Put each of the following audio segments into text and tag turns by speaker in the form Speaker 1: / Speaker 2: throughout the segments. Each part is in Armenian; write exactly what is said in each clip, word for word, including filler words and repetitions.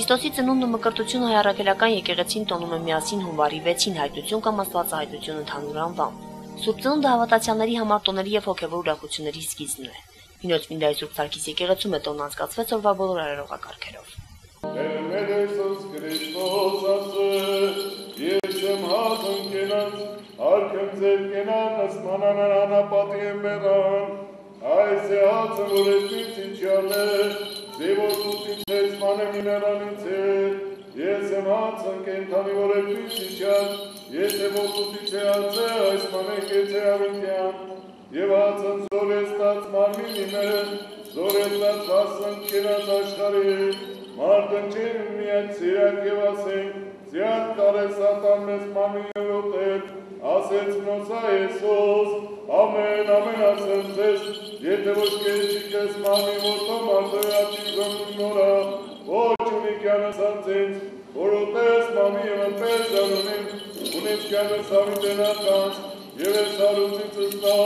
Speaker 1: Քրիստոսի ծնունդն ու մկրտությունը հայ առաքելական եկեղեցին տոնում է միասին հունվարի վեցին հայտություն կամ աստվածահայտություն ընդհանուր անվամբ։ Սուրբ ծնունդը հավատացյալների համար տոների եւ հոգեվոր ուրախությունների սկիզբն է։ Հինոց Մինդայի Սուրբ Սարգիս եկեղեցում է տոնն անցկացվեց օրվա բոլոր արարողակարգերով։
Speaker 2: Ես եմ հացն կենթանի որեպից իչար, ես եմ ոտուտից է ացե, այս մանեք էց է ավետյան, և հացն զորեստած մարմին իմեր, զորեստած հասն կերած աշխարի, մարդն չեն միակ սիրակ և ասենք, զիատ կարել սատան մեզ մարմին և ոտեր, ասեց մնոցա Եսոս, ամեն, ամեն ասեմ ձեզ, եթե ոչ կեչիկ ես մարմին ոտո մարդը ատիվ զոմին նորա, ոչ ունիկյանս անձենց, որոտես մամի և ընպես անունին, ունից կյանս ավիտենականց, և ես հարուցից ըստա,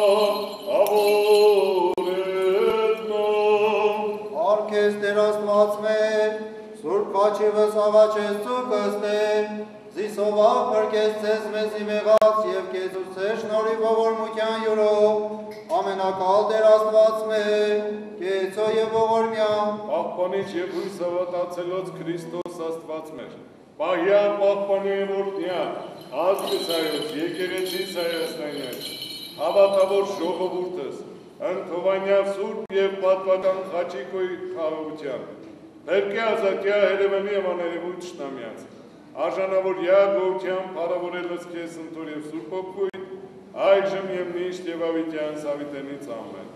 Speaker 2: ավորետ նոմ։
Speaker 3: Արկես Տեր Աստված մեր, Սուրբ կաչիվս ավաչես ծուկստեն, զիսովա պրկես ծեզ մեզի մեղած և կեզուս է շնորի ողորմության յուրով, ամենակալ Տեր Աստված մեր, կեցո և ողորմյան,
Speaker 2: պահպանիչ և հույս հավատացելոց Քրիստոս Աստված մեր, պահյան պահպանի և որդնյան, ազգս հայոց, եկեղեցիս Հայաստանյան, հավատավոր ժողովուրդս, ընթովանյավ սուրբ և պատվական խաչիկոյի խաղաղության, Բերկե ազակյա հերևանի և աներևույթ շնամյաց, արժանավոր յա գողության պարավորելս կես ընտոր և սուրբ ոգույթ, այժմ և միշտ և ավիտյան սավիտենից ամեն։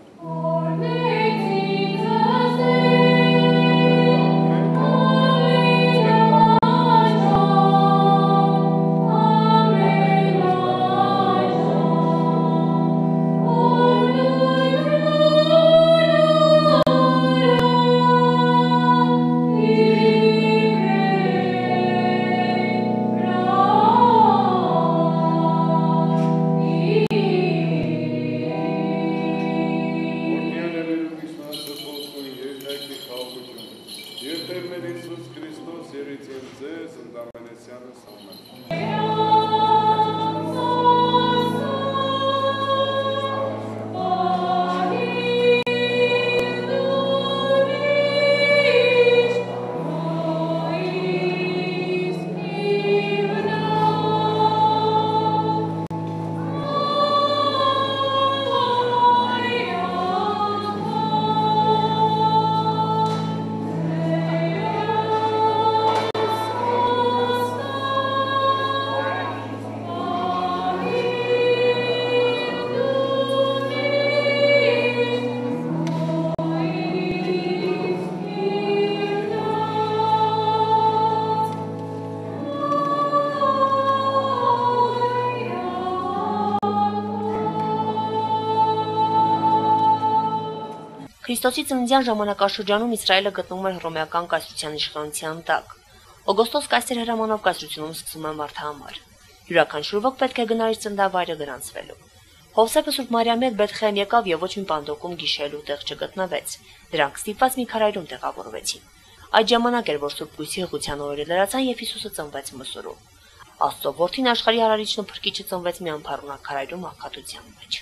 Speaker 1: Քրիստոսի ծննդյան ժամանակաշրջանում Իսրայելը գտնվում էր հռոմեական կայսրության իշխանության տակ։ Օգոստոս կայսեր հրամանով կայսրությունում սկսվում է մարդահամար։ Յուրաքանչյուր ոք պետք է գնար իր ծննդավայրը գրանցվելու։ Հովսեփը Սուրբ Մարիամի հետ Բեթխեհեմ եկավ եւ ոչ մի պանդոկում գիշելու տեղ չգտնվեց։ Դրանք ստիպված մի քարայրում տեղավորվեցին։ Այդ ժամանակ էր, որ Սուրբ Գույսի հղության օրերը լրացան եւ Հիսուսը ծնվեց Մսուրում։ Աստծո որդին աշխարհի արարիչն ու փրկիչը ծնվեց մի անփառունակ քարայրում աղքատության մեջ։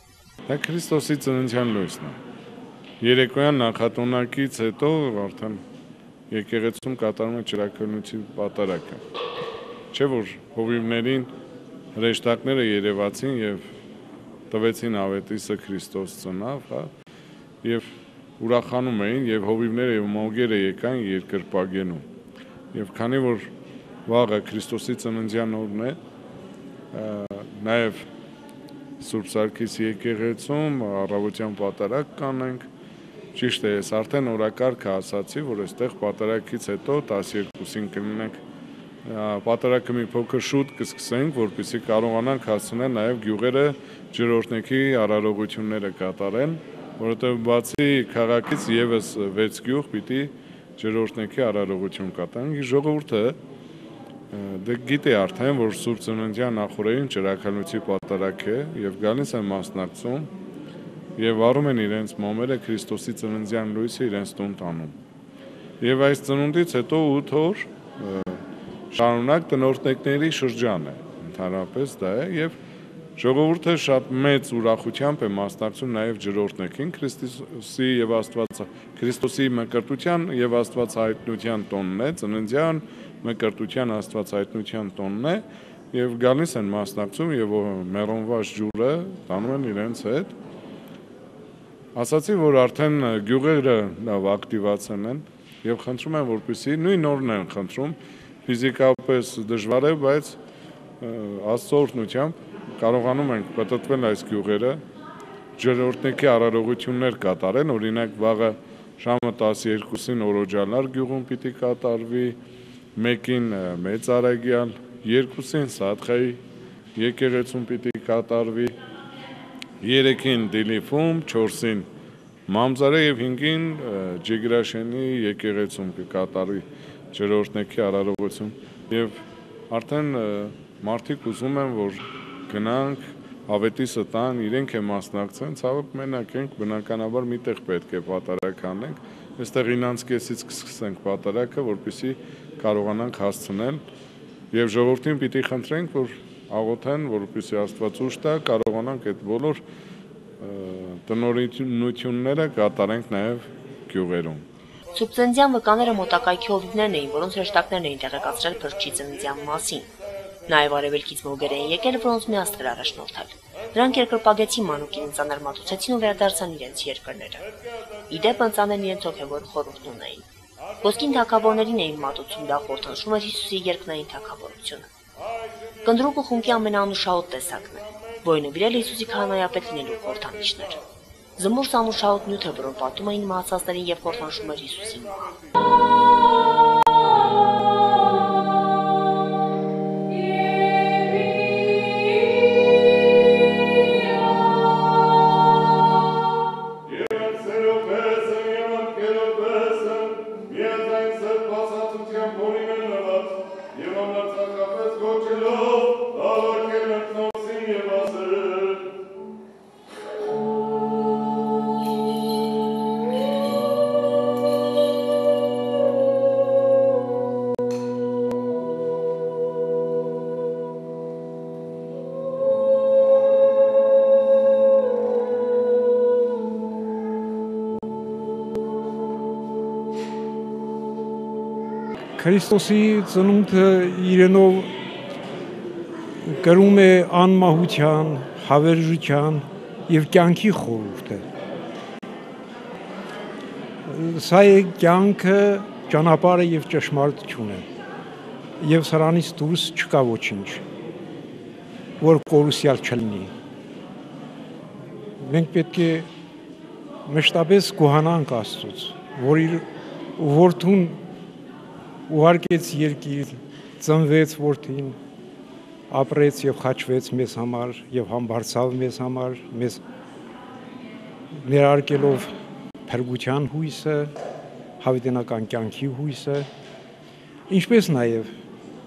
Speaker 2: Դա Քրիստոսի ծննդյան լույսն է։ Երեկոյան նախատոնակից հետո արդեն եկեղեցում կատարում է ճրագալույցի պատարակը։ Չէ՞ որ հովիվներին հրեշտակները երևացին եւ տվեցին ավետիսը Քրիստոս ծնավ, հա, եւ ուրախանում էին եւ հովիվները եւ մոգերը եկան երկրպագենում։ Եվ քանի որ վաղը Քրիստոսի ծննդյան օրն է, նաեւ Սուրբ Սարգիսի եկեղեցում առավոտյան պատարակ կանենք։ Ճիշտ է, ես արդեն օրակարգը ասացի, որ այստեղ պատարակից հետո տասներկուսին կլինենք պատարակը մի փոքր շուտ կսկսենք, որպեսզի կարողանանք հասցնել նաև գյուղերը ջրօրհնեքի արարողությունները կատարեն, որովհետև բացի քաղաքից եւս վեց գյուղ պիտի ջրօրհնեքի արարողություն կատարեն։ Ժողովուրդը դե գիտի արդեն, որ Սուրբ Ծննդյան նախօրեին ճրագալույցի պատարակ է եւ գալիս են մասնակցում եւ վառում են իրենց մոմերը Քրիստոսի ծննդյան լույսը իրենց տուն տանում։ Եվ այս ծնունդից հետո ութ օր շարունակ տնօրտների շրջան է, ընդհանրապես դա է, եւ ժողովուրդը շատ մեծ ուրախությամբ է մասնակցում նաև ջրօրհնեքին Քրիստոսի եւ Աստված Քրիստոսի մկրտության եւ Աստվածահայտնության տոնն է, ծննդյան մկրտության Աստվածահայտնության տոնն է եւ գալիս են մասնակցում եւ մեռոնված ջուրը տանում են իրենց հետ։ Ասացի, որ արդեն գյուղերը լավ ակտիվացան են եւ խնդրում են, որպեսզի նույն օրն են խնդրում, ֆիզիկապես դժվար է, բայց Աստծո օրհնությամբ կարողանում ենք պատտվել այս գյուղերը, ջրօրհնեքի արարողություններ կատարեն, օրինակ վաղը ժամը տասներկուսին Օրոջալար գյուղում պիտի կատարվի, մեկին Մեծ Արագյալ, երկուսին Սադխայի եկեղեցում պիտի կատարվի, երեքին Դիլիֆում, չորսին Մամզարե եւ հինգին Ջիգրաշենի եկեղեցում կկատարվի ջրօրհնեքի արարողություն եւ արդեն մարդիկ ուզում են, որ գնանք ավետիսը տան, իրենք է մասնակցեն, ցավոք մենակ ենք, բնականաբար միտեղ պետք է պատարակ անենք, այստեղ ինանց կեսից կսկսենք պատարակը, որպեսզի կարողանանք հասցնել եւ ժողովրդին պիտի խնդրենք, որ աղոթեն, որպեսզի Աստված ուժ տա, կարողանանք այդ բոլոր տնօրինությունները կատարենք նաեւ գյուղերում։
Speaker 1: Սուրբծննդյան վկաները մոտակայքի հովիվներն էին, որոնց հրեշտակներն էին տեղեկացրել Փրկչի ծննդյան մասին։ Նաև արևելքից մոգեր էին եկել, որոնց մի աստղեր առաջնորդել։ Դրանք երկրպագեցին մանուկին ընծաներ մատուցեցին ու վերադարձան իրենց երկրները։ Իդեպ ընծաներն իրենց հոգևոր խորհուրդն ունեին։ Ոսկին թագավորներին էին մատուցում, դա խորհրդանշում էր Հիսուսի երկնային թագավորությունը։ Կնդրուկը խումբի ամենաանուշահոտ տեսակն է, որը նվիրել է Հիսուսի քահանայապետ լինելու խորհրդանիշներ։ Զմուռ անուշահոտ նյութ է, որոնք պատում էին մահացածներին եւ խորհրդանշում էր Հիսուսի մահը։
Speaker 4: Քրիստոսի ծնունդը իրենով կրում է անմահության, հավերժության եւ կյանքի խորհուրդը։ Սա է կյանքը, ճանապարհը եւ ճշմարտությունը։ Եվ սրանից դուրս չկա ոչինչ, որ կորուսյալ չլինի։ Մենք պետք է մշտապես գոհանանք Աստծուց, որ իր որդուն ուղարկեց երկիր, ծնվեց որդին, ապրեց եւ խաչվեց մեզ համար եւ համբարձավ մեզ համար, մեզ ներարկելով փրկության հույսը, հավիտենական կյանքի հույսը, ինչպես նաեւ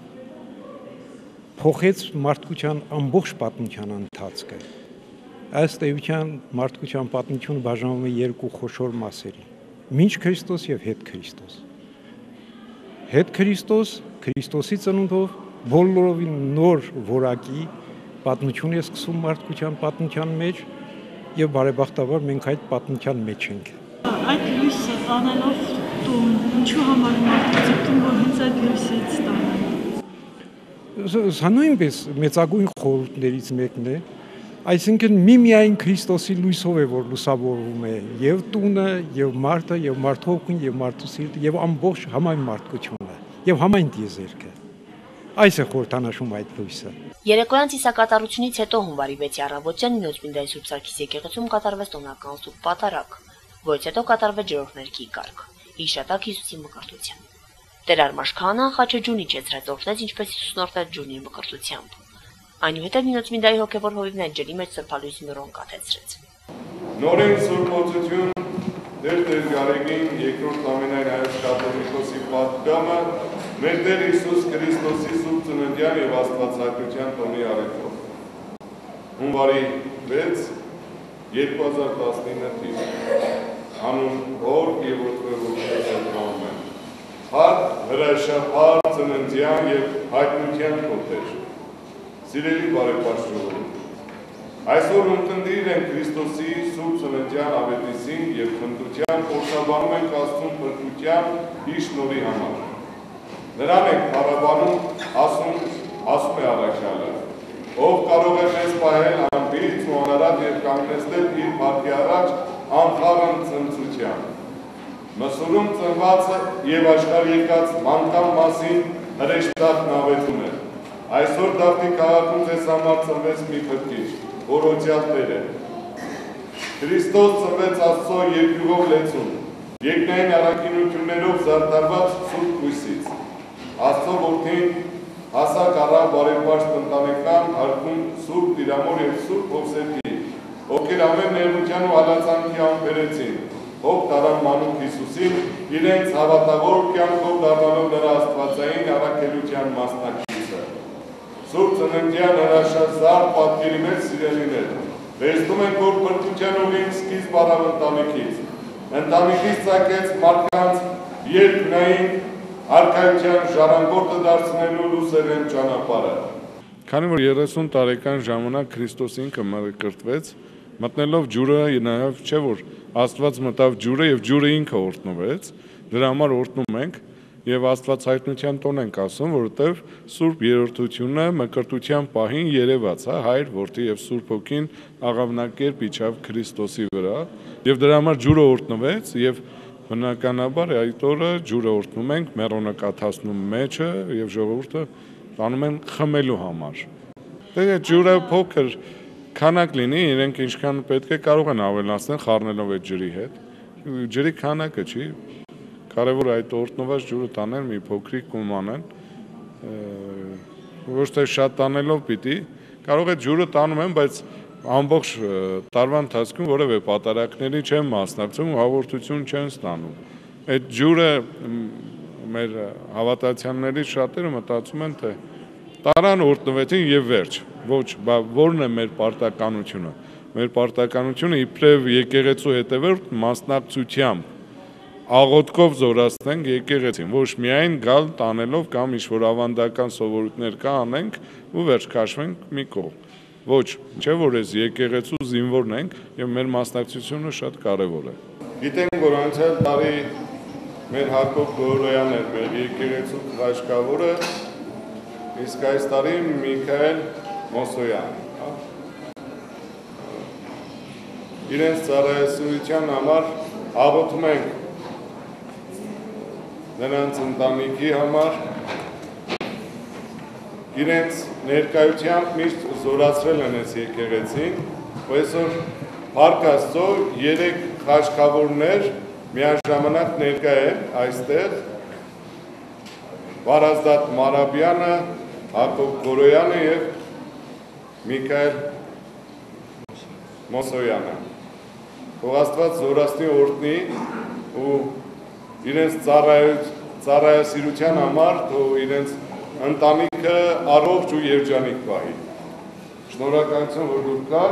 Speaker 4: փոխեց մարդկության ամբողջ պատմության ընթացքը։ Ըստ էության մարդկության պատմությունը բաժանվում է երկու խոշոր մասերի՝ մինչ Քրիստոս եւ հետ Քրիստոս։ Հետ Քրիստոս, Քրիստոսի ծնունդով բոլորովին նոր որակի պատմություն է սկսում մարդկության պատմության մեջ եւ բարեբախտաբար մենք այդ պատմության մեջ ենք։
Speaker 5: Այդ լույսը տանելով տուն, ինչու համար մարդիկ ձգտում, որ հենց այդ լույսից տանեն։
Speaker 4: Սա նույնպես մեծագույն խորհուրդներից մեկն է, այսինքն միմիայն Քրիստոսի լույսով է, որ լուսավորվում է եւ տունը, եւ մարդը, եւ մարդողքն, եւ մարդու սիրտը, եւ ամբողջ համայն մարդկությունը, եւ համայն տիեզերքը։ Այս է խորհրդանշում այդ լույսը։
Speaker 1: Երեկոյան ծիսակատարությունից հետո հունվարի վեցի առավոտյան Նյոծմինդայի Սուրբ Սարգիս եկեղեցում կատարվեց տոնական Սուրբ Պատարագ, որից հետո կատարվեց ջրօրհներքի կարգ, հիշատակ Հիսուսի մկրտության։ Տեր Արմաշ քահանան խաչը ջունի չեցրեց օրհնեց, ինչպես Հիսուսն օրհնեց ջունի մկրտությամբ։ Այնուհետև Նյոծմինդայի հոգևոր հովիվն ջրի մեջ սրբալույս միրոն կաթեցրեց։
Speaker 2: Նորին Սուրբ Օծություն Տեր Տեր Գարեգին երկրորդ ամենայն հայոց կաթոլիկոսի պատգամը մեր Տեր Հիսուս Քրիստոսի Սուրբ ծննդյան եւ Աստվածահայտնության տոնի արեքով։ Հունվարի վեց երկու հազար տասնինը թիվ։ Անուն Հոր եւ Որդու Որդու Ամեն։ Հարկ հրաշափար ծննդյան և հայտնության կոտեր։ Սիրելի բարեկարգ, այսօր ունկնդիր են Քրիստոսի Սուրբ ծննդյան ավետիսին և խնդրության փորձաբանում ենք Աստծուն փրկության իր շնորհի համար։ Նրան ենք փառաբանում, ասում, ասում է առաքյալը, ով կարող է մեզ պահել անբիծ ու անարատ և կանգնեցնել իր փառքի առաջ անխառն ցնծության։ Մսուրում ծնվածը և աշխարհ եկած մանկան մասին հրեշտակն ավետում է։ Այսօր Դավթի քաղաքում ձեզ համար ծնվեց մի փրկիչ, Օրոցյալ Տերը։ Քրիստոս ծնվեց Աստծո երկյուղով լեցուն, երկնային առաքինություններով զարդարված սուրբ հույսից։ Աստծո որդին հասակ առավ բարեպաշտ ընտանեկան հարկում Սուրբ Տիրամոր և Սուրբ Հովսեփի, ովքեր ամեն նեղության ու հալածանքի անբերեցին, ով տարան մանուկ Հիսուսին, իրենց հավատավոր կյանքով դառնալով նրա աստվածային առաքելության մասնակիցը։ Սուրբ ծննդյան հրաշազարդ պատկերի մեջ սիրելիներ, վերցնում ենք, որ փրկության ուղին սկիզբ առավ ընտանիքից։ Ընտանիքից ծագեց մարդկանց երկնային արքայության ժառանգորդը դարձնելու լուսերեն ճանապարհը։ Քանի որ երեսուն տարեկան ժամանակ Քրիստոս ինքը մկրտվեց, մտնելով ջուրը, նաև չէ որ Աստված մտավ ջուրը և ջուրը ինքը օրհնվեց, դրա համար օրհնում ենք և Աստված հայտնության տոն ենք ասում, որովհետև Սուրբ երրորդությունը մկրտության պահին երևաց, Հայր, Որդի և Սուրբ Հոգին աղավնակերպ իջավ Քրիստոսի վրա, և դրա համար ջուրը օրհնվեց և բնականաբար այդ օրը ջուրը օրհնում ենք, մեռոնը կաթացնում մեջը և ժողովուրդը տանում են խմելու համար։ Դե ջուրը փոքր քանակ լինի, իրենք ինչքան պետք է կարող են ավելացնել խառնելով այդ ջրի հետ։ Ջրի քանակը չի, կարևոր այդ օրհնված ջուրը տանեն մի փոքրիկ կումանեն, ոչ թե շատ տանելով պիտի, կարող է ջուրը տանում են, բայց ամբողջ տարվա ընթացքում որևէ պատարակների չեն մասնակցում ու հաղորդություն չեն ստանում։ Այդ ջուրը մեր հավատացյալներից շատերը մտածում են, թե տարան օրհնվեցին և վերջ, ոչ, որն է մեր պարտականությունը։ Մեր պարտականությունը իբրև եկեղեցու հետևորդ մասնակցությամբ աղոթքով զորացնենք եկեղեցին, ոչ միայն գալ տանելով կամ ինչ-որ ավանդական սովորույթներ կա անենք ու վերջ քաշվենք մի կողմ։ Ոչ, չէ որ ես եկեղեցու զինվորն ենք և մեր մասնակցությունը շատ կարևոր է։ Գիտենք, որ անցյալ տարի մեր Հակոբ Գորոյանն էր մեր եկեղեցու խաչկավորը, իսկ այս տարի Միքայել Մոսոյան։ Իրենց ծառայասիրության համար աղոթում ենք նրանց ընտանիքի համար, իրենց ներկայությամբ միշտ զորացրել են այս եկեղեցին, ու այսօր Փառք Աստծո երեք խաչքավորներ միաժամանակ ներկա են այստեղ, Վարազդատ Մարաբյանը, Հակոբ Գորոյանը և Միքայել Մոսոյանը։ Թող Աստված զորացնի օրհնի ու իրենց ծառայասիրության համար թող իրենց ընտանիքը առողջ ու երջանիկ պահի։ Շնորհակալություն, որ դուք կաք։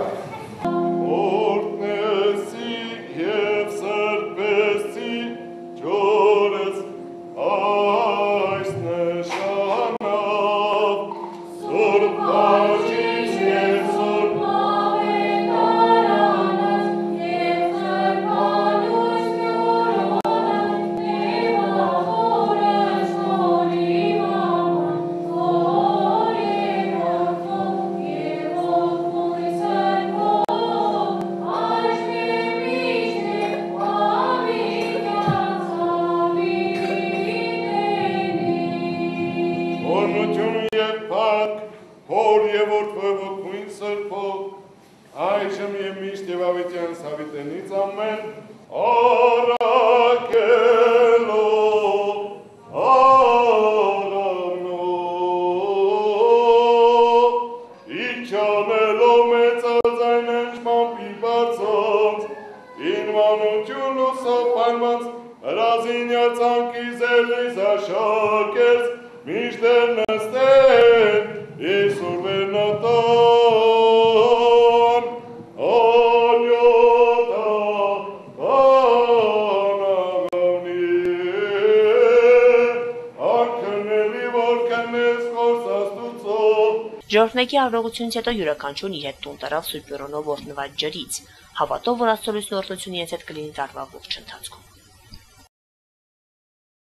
Speaker 2: Օրհնեցի և սրբեցի ջորս այս նշանով, Սուրբ Բաժին և Սուրբ ավետարանս, և Սուրբ անուշնորոնս, և ախորս նորիվ աման, որ երակով և ողբույն սրբով, աշխև միշտ ավիկյան սավիդենի։ Օրհնություն և փառք, Հոր և Որդու և Հոգու սրբով, այժմ և միշտ և ավետյան սավիտենից ամեն առաքելով, առանով, իջանելով մեծաձայն հնչմամբ ի բարձոնց, ինմանություն ու սոպանված, հրազինյացանքի զելիս աշակերց, միշտեր նստեն, Իսուր վերնատան, անյոթա, անաղավնի,
Speaker 1: Ժողովնեկի արարողությունից հետո յուրաքանչյուրն իր հետ տուն տարավ Սուրբ Յորոնով օրհնված ջրից, հավատով, որ Աստծո լույսն օրհնությունը իրենց հետ կլինի տարվա ողջ ընթացքում։